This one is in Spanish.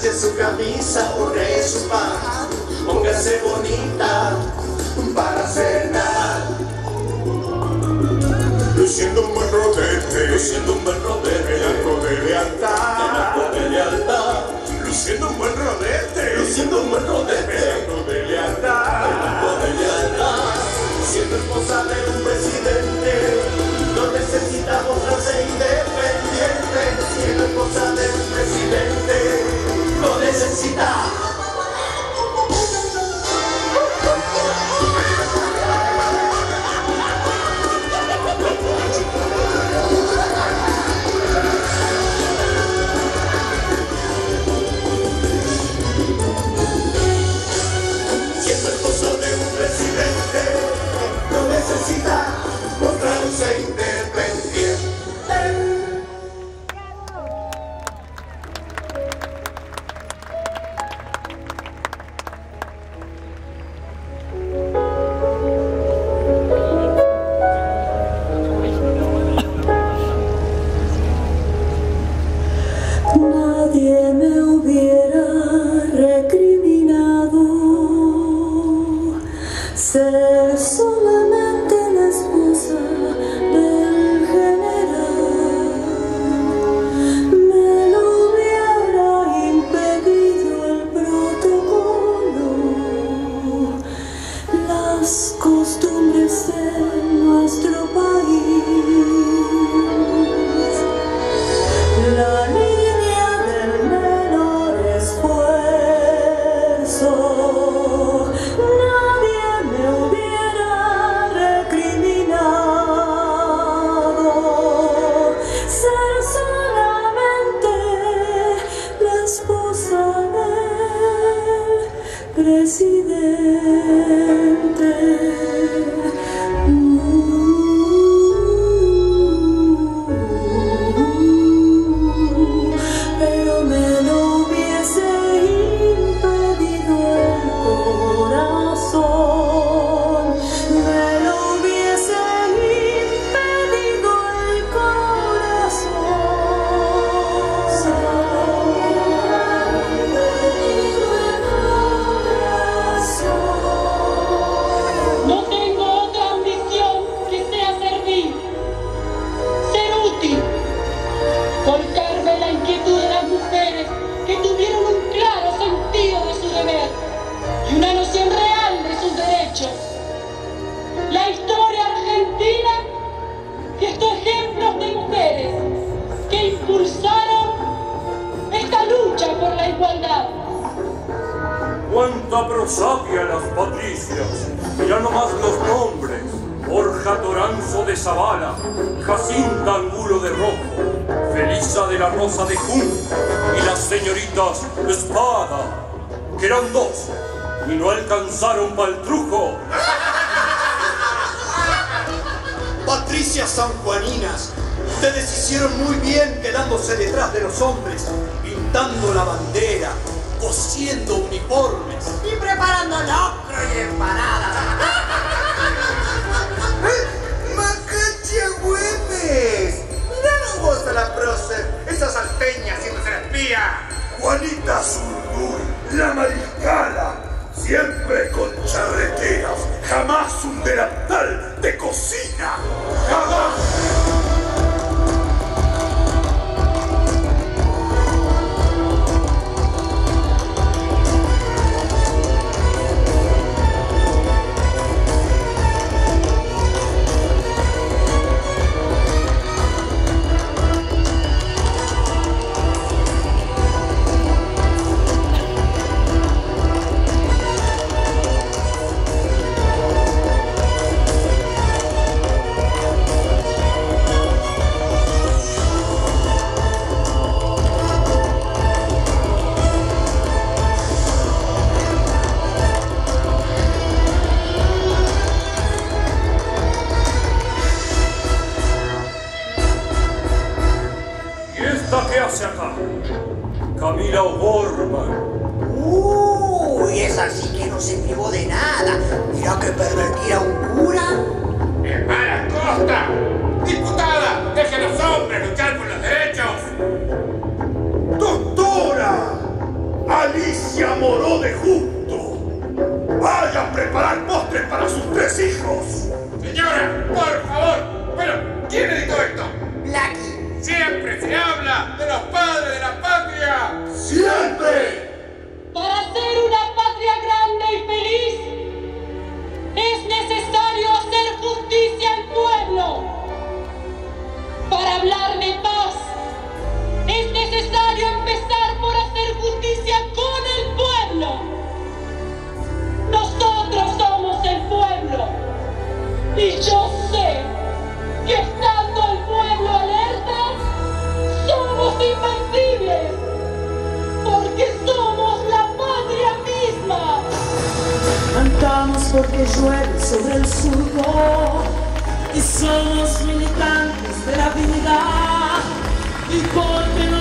planche su camisa, hornee su pan, póngase bonita para cenar. Luciendo un buen rodete, luciendo un buen rodete, en acto de lealtad, en acto de lealtad. Luciendo un buen rodete, Luciendo un buen rodete, en acto de lealtad, en acto de lealtad. Siendo esposa de un presidente, no necesita mostrarse independiente. Siendo esposa de un presidente, no necesita. Siendo esposa de un presidente, no necesita mostrarse independiente. Nadie me hubiera recriminado ser solamente la esposa del general. Me lo hubiera impedido el protocolo, las costumbres de nuestro país. La línea del menor esfuerzo, nadie me hubiera recriminado ser solamente la esposa del presidente. Pero me lo hubiese impedido el corazón, me lo hubiese impedido el corazón. No tengo otra ambición que sea servir, ser útil, volcarme la inquietud de las mujeres que tuvieron un claro sentido de su deber y una noción real de sus derechos. La historia argentina gestó ejemplos de mujeres que impulsaron esta lucha por la igualdad. ¡Cuánta prosapia las patricias! Mirá nomás los nombres: Borja Toranzo de Zavala, Jacinta Angulo de Rojo, Felisa de la Rosa de Junco y las señoritas Espada, que eran dos y no alcanzaron pa'l trujo. Patricias sanjuaninas, ustedes hicieron muy bien quedándose detrás de los hombres, pintando la bandera, cosiendo uniformes Y preparando locro y empanadas. ¡Macacha Güemes! Mirá vos a la prócer, esa salteña haciéndose la espía. Juanita Zurduy, la mariscala, siempre con charreteras, jamás un delantal de cocina, jamás. Camila O'Gorman. Uy, esa sí que no se privó de nada. Mirá que pervertir a un cura. ¡Hermana Costa! ¡Diputada! ¡Deje a los hombres luchar por los derechos! ¡Doctora! preparar postres para sus 3 hijos. Señora, por favor. Bueno, ¿quién editó esto? Blackie. Siempre se habla de los padres de la patria. ¡Siempre! Para ser una patria grande y feliz, es necesario hacer justicia al pueblo. Para hablar de paz, es necesario empezar por hacer justicia con el pueblo. Nosotros somos el pueblo. Y yo sé que estando el pueblo alerta, somos invencibles. Porque somos la patria misma. Cantamos porque llueve sobre el surco y somos militantes de la vida y porque